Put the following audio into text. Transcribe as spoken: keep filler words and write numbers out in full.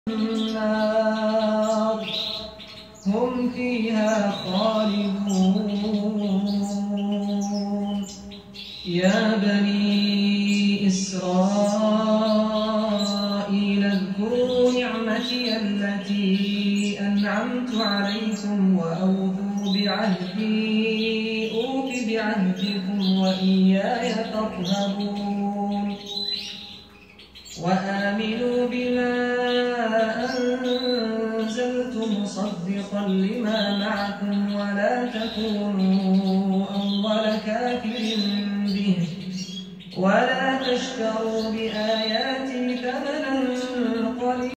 النار هم فيها خالدون. يا بني إسرائيل اذكروا نعمتي التي أنعمت عليكم وأوفوا بعهدي أوف بعهدكم وإياي فارهبون. وآمنوا بما أنزلت مصدقا لما معكم ولا تكونوا أول كافر به ولا تشتروا